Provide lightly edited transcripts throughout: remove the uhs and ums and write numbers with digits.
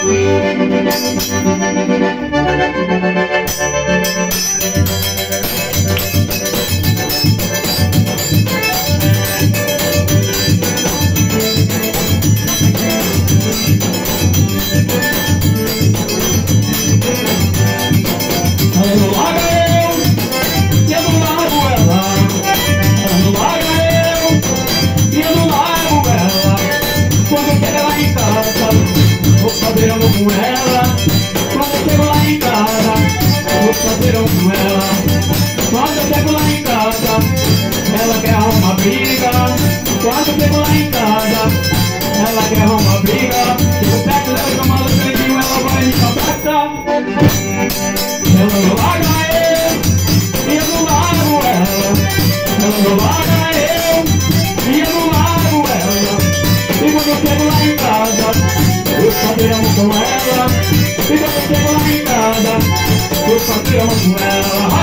Fazer amor com ela, quando eu chego lá em casa, vou fazer amor com ela. Quando eu chego lá em casa, ela quer arrumar briga. Quando eu chego lá em casa, ela quer arrumar briga. Chego perto dela, com uma luz grandinho, ela vai me abraçar. Ela não larga eu, e eu não largo ela. Ela não larga eu, e eu não largo ela. E quando eu chego lá em casa, vou fazer amor com ela. E quando eu chego lá em casa, vou fazer amor com ela.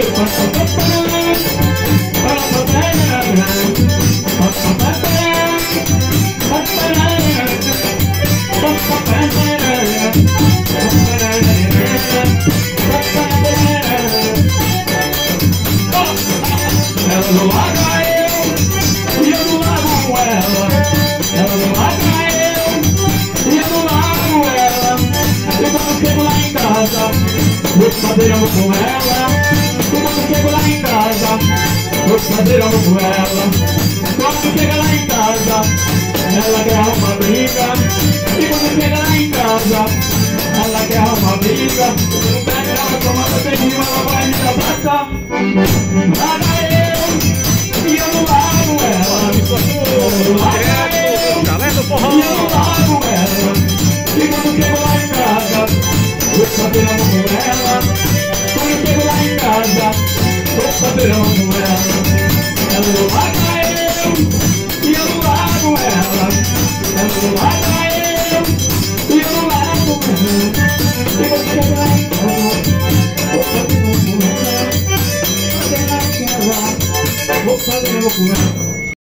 Ela não larga eu, e eu não largo ela. Ela não larga eu, e eu não largo ela. E quando eu chego lá em casa, vou fazer amor com ela. E quando eu chego lá em casa, vou fazer amor com ela. Quando chega lá em casa, ela quer arrumar briga. E quando chega lá em casa, ela quer arrumar briga. Eu pego ela, tomando beijinho, ela vai me abraçar. Larga eu, e eu não largo ela. Larga eu, e eu não largo ela. E quando chego lá em casa, vou fazer amor com ela. Quando chego lá em casa, vou fazer amor com ela. Ela não larga eu, e eu não largo ela. Ela não larga eu, e eu não largo ela. E quando chego lá em casa, vou fazer amor com ela. Vou fazer amor com ela.